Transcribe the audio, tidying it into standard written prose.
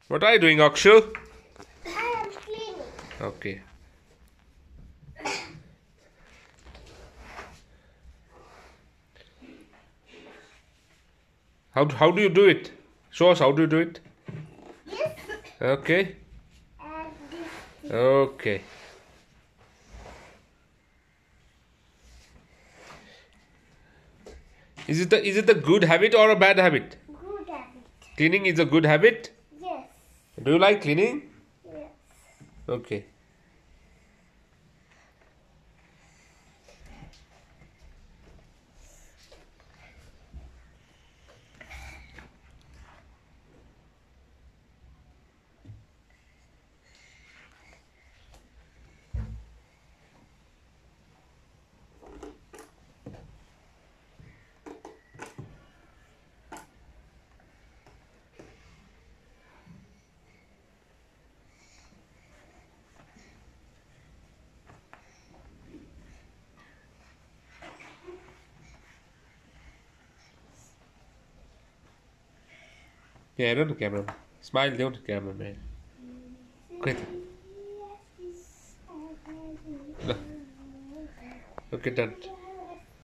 What are you doing, Akshu? I am cleaning. Okay. How do you do it? Show us how do you do it? Yes. Okay. And this. Okay. Is it a good habit or a bad habit? Good habit. Cleaning is a good habit. Yes. Do you like cleaning? Yes. Okay. Yeah, don't the camera. Smile, don't the camera, man. Quit. Okay, done.